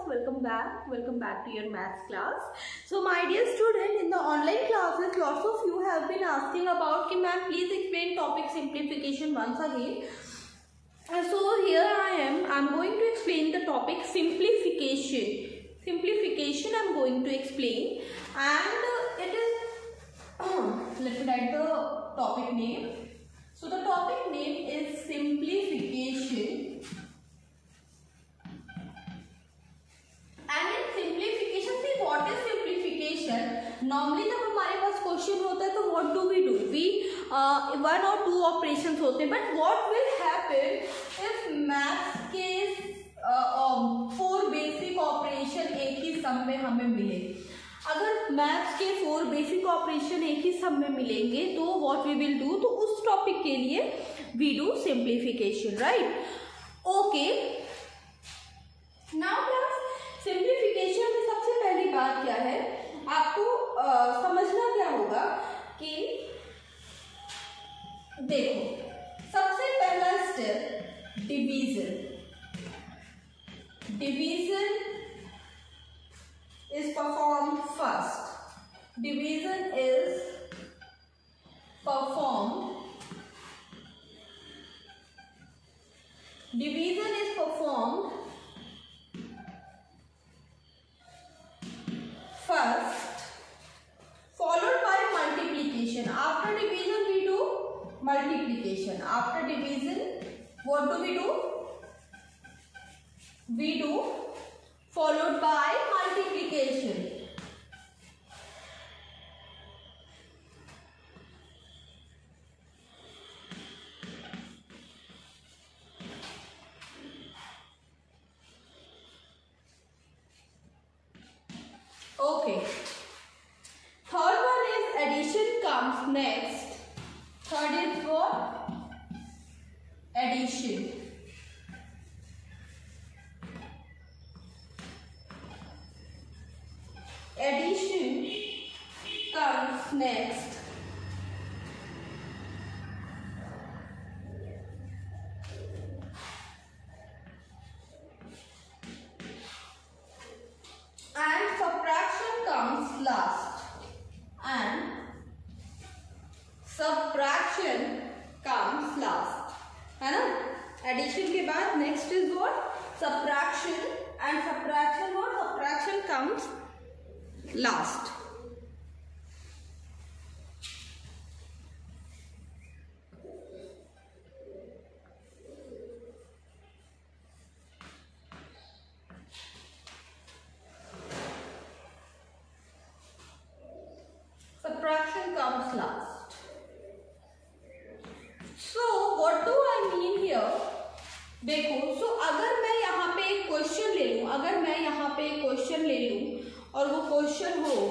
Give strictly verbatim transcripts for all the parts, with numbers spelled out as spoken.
welcome back welcome back to your maths class. So my dear student, in the online classes lots of you have been asking about कि ma'am please explain topic simplification once again. And so here I am I'm going to explain the topic simplification. Simplification I'm going to explain, and uh, it is let me write the topic name. So the topic name is simplification. And in simplification, see what is simplification? Normally जब हमारे पास question होता है तो what do we do? We uh, one or two operations होते हैं, but what will happen if maths के four basic operation एक ही सम में हमें मिले? अगर मैथ्स के फोर बेसिक ऑपरेशन एक ही सम में मिलेंगे तो व्हाट वी विल डू? तो उस टॉपिक के लिए we do simplification, right? Okay, now class simplification में सबसे पहली बात क्या है आपको आ, समझना क्या होगा कि देखो, सबसे पहला step division. Division is performed first. Division is performed. Division is performed first, followed by multiplication. After division we do multiplication. After division, what do we do? We do followed by multiplication. Okay. Third one is addition comes next. Third is what? Addition. Addition comes next. And subtraction comes last. And subtraction comes last. है ना? Addition के बाद next is what? Subtraction. And subtraction what? Subtraction comes last. Subtraction comes last. So what do I mean here? देखो, so अगर मैं यहाँ पे एक क्वेश्चन ले लूँ, अगर मैं यहाँ पे एक क्वेश्चन ले लूँ और वो क्वेश्चन हो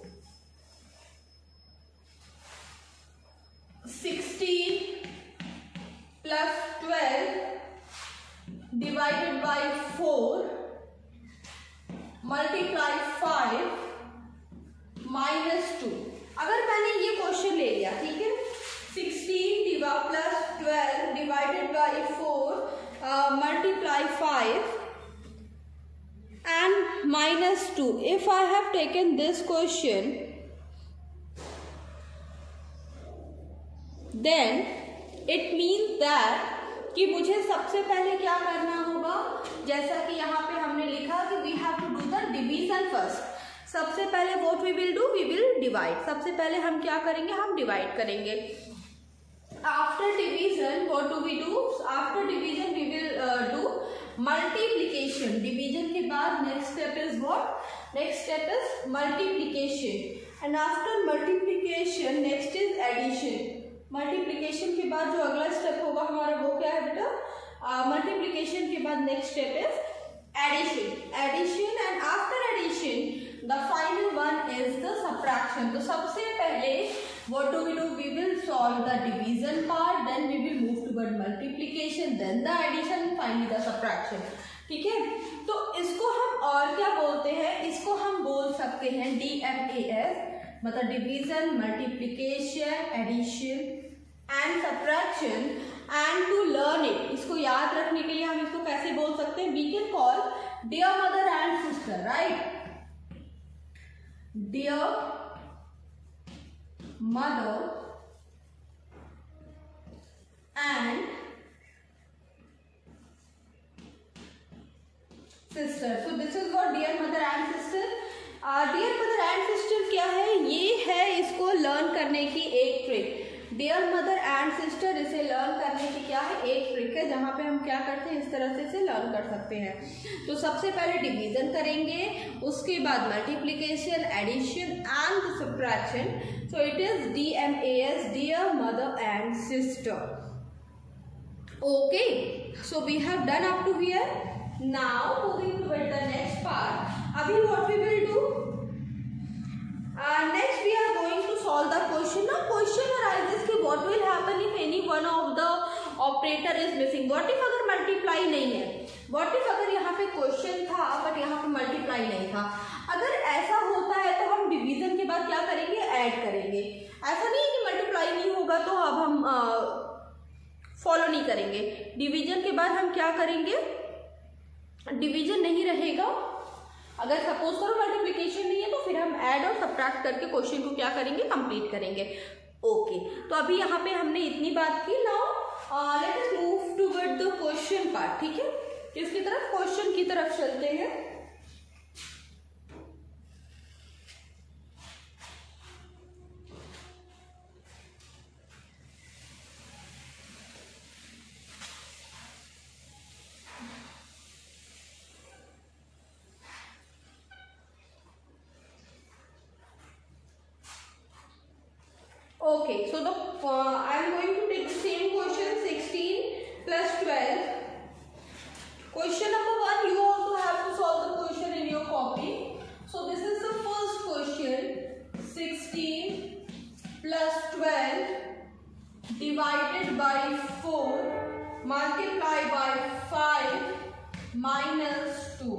sixteen plus twelve divided by four multiply five minus two. अगर मैंने ये क्वेश्चन ले लिया, ठीक है, sixteen divide plus twelve divided by four multiply five and minus two. If I have taken this question, then it means that कि मुझे सबसे पहले क्या करना होगा, जैसा कि यहाँ पे हमने लिखा कि we have to do the division first. सबसे पहले what we will do? We will divide. सबसे पहले हम क्या करेंगे? हम divide करेंगे. After division, what do we do? After division, we will uh, do multiplication. Division के बाद next step is what? Next step is multiplication. And after multiplication, next is addition. Multiplication के बाद जो अगला step होगा हमारा वो क्या है बेटा? uh, Multiplication के बाद next step is addition. Addition, and after addition, the final one is the subtraction. तो सबसे पहले what do we do? We will solve the division part, then we will move toward multiplication, then the addition, and finally the subtraction. ठीक है, तो इसको हम और क्या बोलते हैं? इसको हम बोल सकते हैं डी एम ए एस, मतलब division, multiplication, addition and subtraction. And to learn it, इसको याद रखने के लिए हम इसको कैसे बोल सकते हैं? We can call dear mother and sister, right. Dear mother and sister, so this is what dear mother and sister. Dear mother and sister क्या है, ये है इसको लर्न करने की एक trick. Dear mother and sister इसे लर्न करने की क्या है, एक ट्रिक है, जहाँ पे हम क्या करते हैं, इस तरह से इसे लर्न कर सकते हैं। तो सबसे पहले डिवीजन करेंगे, उसके बाद multiplication, addition and subtraction. So it is D M A S, dear mother and sister. Okay, so we have done up to here. Now moving to the next part. अभी what we will do, next we are going to solve the question. ना question arises कि what will happen if any one of the operator is missing. What if अगर multiply नहीं है, what if अगर यहाँ पे question था but यहाँ पे मल्टीप्लाई नहीं था। अगर ऐसा होता है तो हम डिवीजन के बाद क्या करेंगे, ऐड करेंगे। ऐसा नहीं है कि मल्टीप्लाई नहीं होगा तो अब हम फॉलो नहीं करेंगे। डिवीजन के बाद हम क्या करेंगे, डिवीजन नहीं रहेगा, अगर सपोज करो मल्टीप्लिकेशन नहीं है तो फिर हम ऐड और सब्ट्रैक्ट करके क्वेश्चन को क्या करेंगे, कंप्लीट करेंगे। ओके, तो अभी यहाँ पे हमने इतनी बात की। Now let us move toward the question part. ठीक है, किसकी तरफ, क्वेश्चन की तरफ चलते हैं। Okay, so the uh, I am going to take the same question, sixteen plus twelve. Question number one, you also have to solve the question in your copy. So this is the first question, sixteen plus twelve divided by four multiply by five minus two.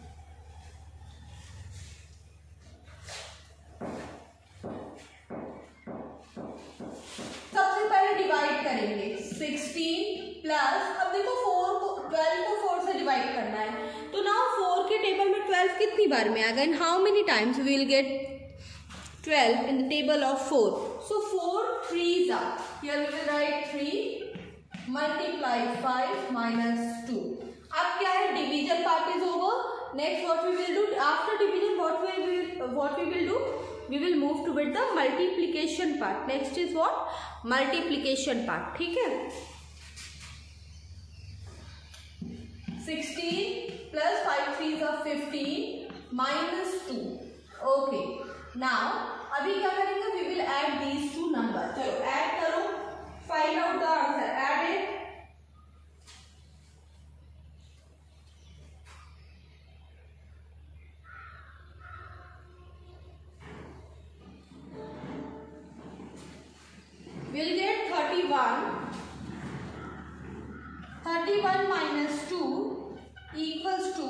Divide करेंगे sixteen plus, अब देखो four को twelve को four से divide करना है, तो now four के टेबल में ट्वेल्व कितनी बार में आएगा, in how many times we will get twelve in the table of four. So four threes are, here we will write three multiply five minus two. अब क्या है, division part is over. Next what we will do after division, what we will what we will do we will move toward the multiplication part. Next is what, multiplication part. ठीक है, sixteen plus five threes are fifteen minus two. Okay, now अभी क्या करेंगे, we will add these two numbers. चलो add करो, find out the answer, add it. We'll get thirty-one. thirty-one minus two equals to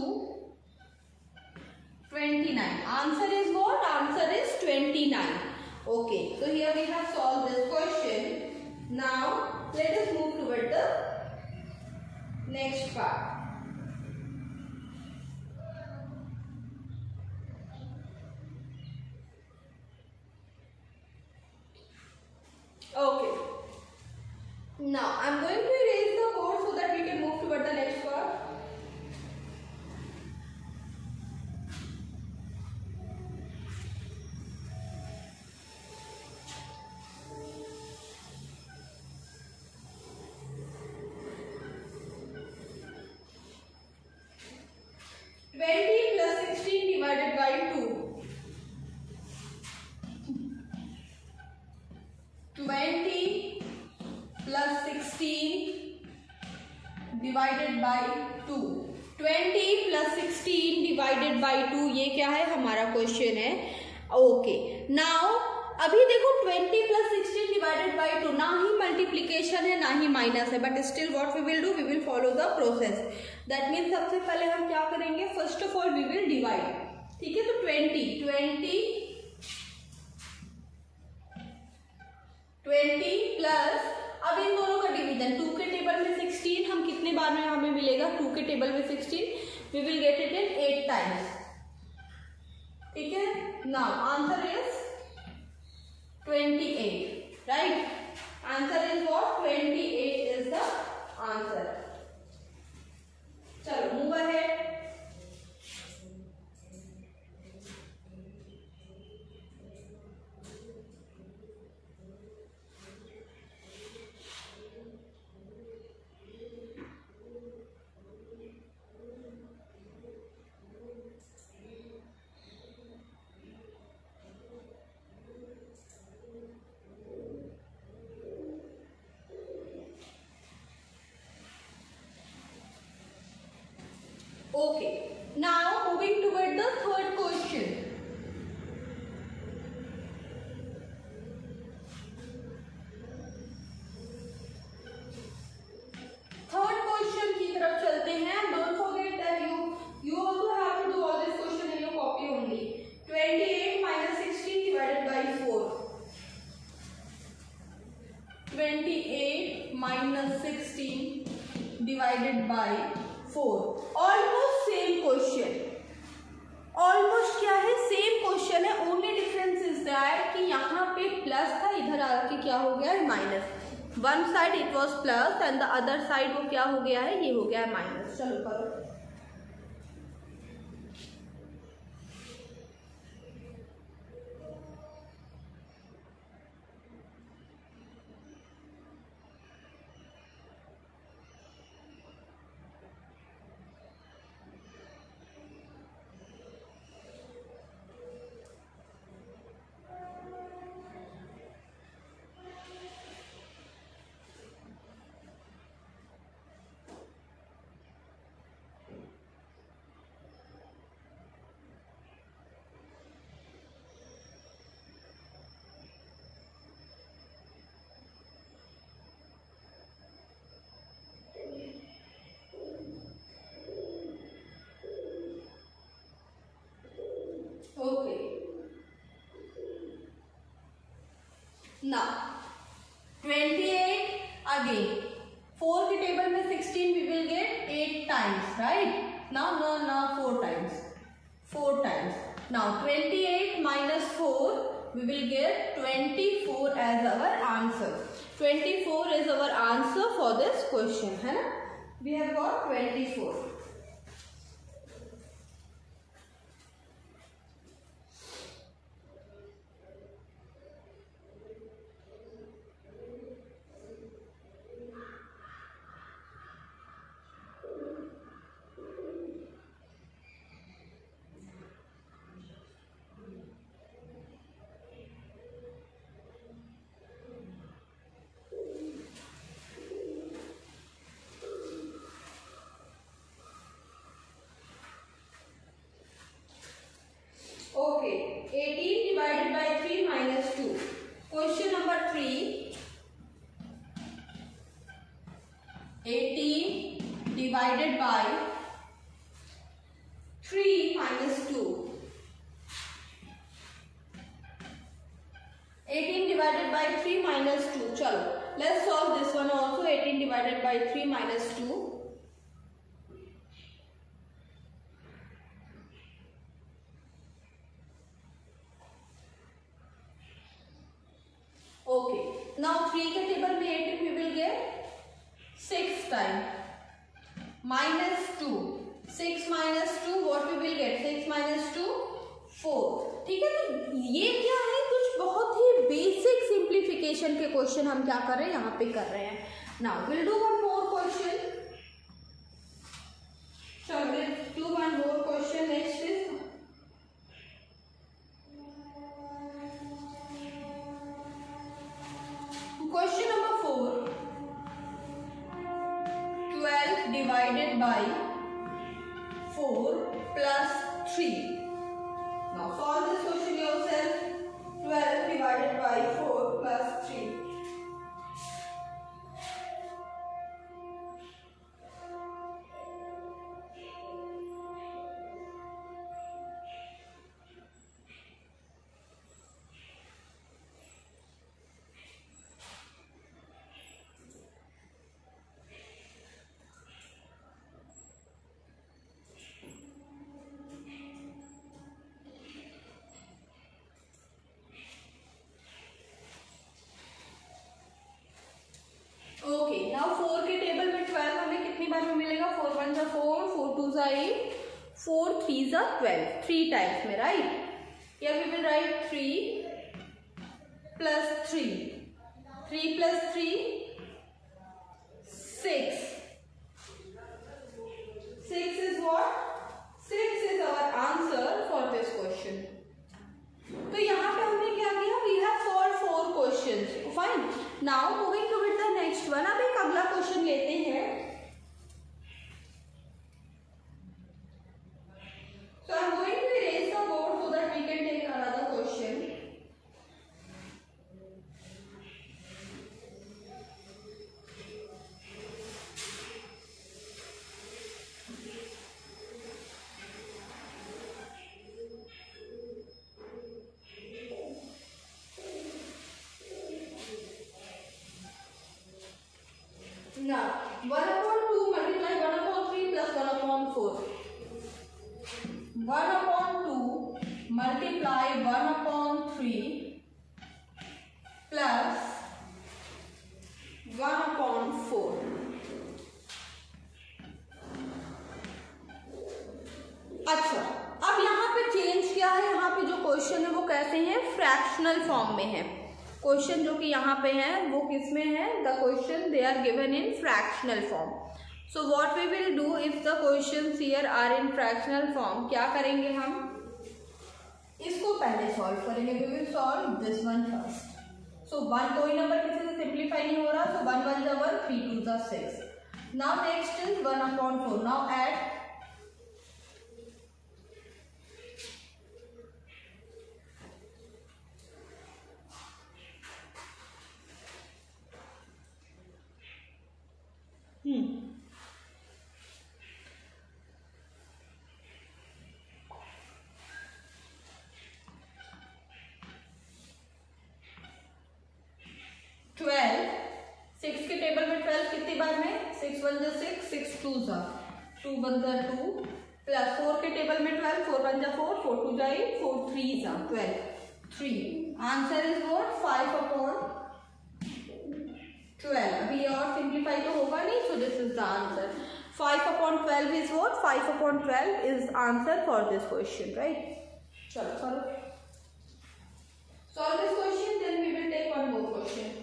twenty-nine. Answer is what? Answer is twenty-nine. Okay, so here we have solved this question. Now let us move toward the next part. Okay, now I am going to erase the board so that we can move toward the next part. twenty plus sixteen divided by two. twenty plus sixteen divided by two. twenty plus sixteen divided by two, ये क्या है, हमारा question है। Okay, now अभी देखो twenty plus sixteen divided by two, ना ही multiplication है ना ही माइनस है, but still what we will do, we will follow the process. That means सबसे पहले हम क्या करेंगे, first of all we will divide. ठीक है, तो ट्वेंटी ट्वेंटी ट्वेंटी प्लस, अब इन दोनों का डिवीजन, टू के टेबल में सिक्सटीन, हम कितने बार में हमें मिलेगा, टू के टेबल में sixteen, we will get it in eight times. Now answer is twenty-eight, right? Answer is what? twenty-eight is the answer. चलो move ahead. Okay, now moving toward the third question. Third question की तरफ चलते हैं. Don't forget that you you also have to do all this question in your copy only. twenty-eight minus sixteen divided by four. twenty-eight minus sixteen divided by four. Almost same question. Almost क्या है? Same question है. Only difference is that कि यहाँ पे plus था, इधर आके क्या हो गया है? Minus. One side it was plus and the other side वो क्या हो गया है? ये हो गया है माइनस. चलो करो. Okay. Now twenty-eight again. four के टेबल में sixteen we will get eight times, right? Now no no four times. four times. Now twenty-eight minus four we will get twenty-four as our answer. twenty-four is our answer for this question, है ना? We have got twenty-four. Okay, eighteen divided by three minus two. Question number three. eighteen divided by three minus two. eighteen divided by three minus two. Chalo, let's solve this one also. eighteen divided by three minus two. Okay, now three के table में eighteen we will get six time minus two. six minus two what we will get? six minus two four. ठीक है, तो ये क्या है? कुछ बहुत ही बेसिक सिंप्लीफिकेशन के क्वेश्चन हम क्या कर रहे हैं? यहाँ पे कर रहे हैं. Now we'll do one more question. So we'll do one more question. Next is question number four. twelve divided by four plus three. Now solve this question yourself. twelve divided by four plus three. Four three ज़ा twelve, three times में, right? Here we will write three plus three. three plus three, six. six is what? six is our answer for this question. तो यहाँ पे हमने क्या किया? We have solved four questions. Fine. Now moving to with the next one. अब एक अगला question लेते हैं. So I am going to erase the board so that we can take another question. Now one upon two multiply one upon three plus one upon four. one upon two multiply one upon three plus one upon four. अच्छा, अब यहाँ पे change क्या है? यहाँ पे जो question है वो कैसे हैं? फ्रैक्शनल फॉर्म में है. क्वेश्चन जो कि यहाँ पे है वो किस में है? The question they are given in fractional form. So what we will do if the questions here are in fractional form, क्या करेंगे हम? इसको पहले सॉल्व करेंगे. We will solve this one first. So one कोई नंबर किसी से simplify नहीं हो रहा. So one one जा one, three two जा six. Now next is one upon four. Now add. Hmm. Twelve, six के टेबल में ट्वेल्व कितनी बार में? सिक्स वन जा सिक्स, सिक्स टू जा टू वन जा टू, प्लस फोर के टेबल में ट्वेल्व, फोर वन जा फोर, फोर टू जा एट, फोर थ्री जा twelve, three. Answer is what? Five upon twelve. अभी और सिंप्लीफाई तो होगा नहीं, so this is the answer. Five upon twelve is what? Five upon twelve is answer for this question, right? चलो करो. Solve this question, then we will take one more question.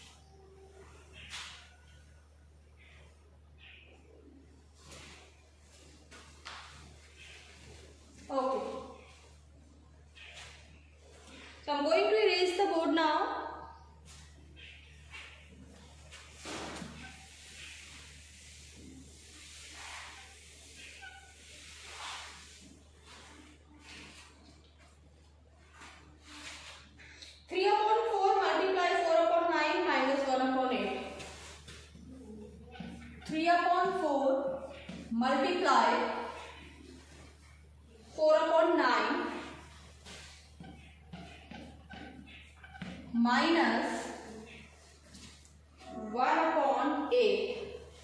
Okay. So I'm going to erase the board now. three upon four multiply four upon nine minus one upon eight. three upon four multiply four upon nine minus one upon eight.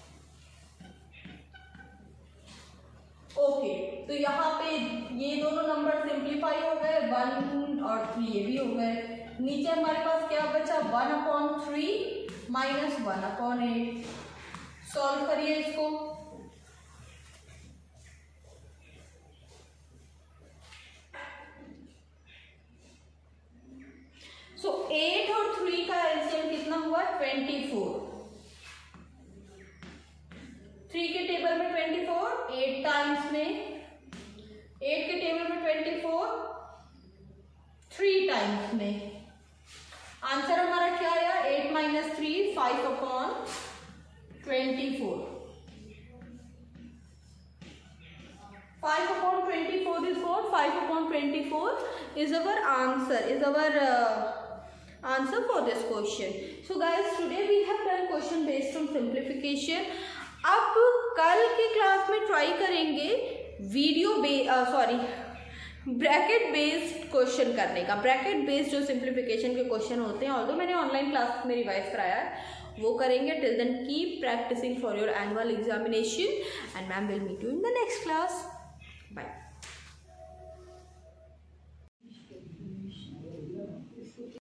Okay okay, तो यहाँ पे ये दोनों number simplify हो गए, one और three ये भी हो गए. नीचे हमारे पास क्या बचा? One upon three minus one upon eight. Solve करिए इसको. सो so, एट और थ्री का एलसीएम कितना हुआ? Twenty four. थ्री के टेबल में ट्वेंटी फोर, एट टाइम्स में, एट के टेबल में ट्वेंटी फोर, थ्री टाइम्स में. आंसर हमारा क्या आया? Eight minus three, five upon twenty four. Five upon twenty four is four. Five upon twenty four is our answer, is our uh, answer for this question. So guys, today we have done question based on simplification. अब कल के class में try करेंगे video बे sorry bracket based question करने का. Bracket based जो simplification के क्वेश्चन होते हैं, ऑल्दो मैंने ऑनलाइन क्लास में रिवाइज कराया है, वो करेंगे. Till then keep practicing for your annual examination and ma'am will meet you in the next class.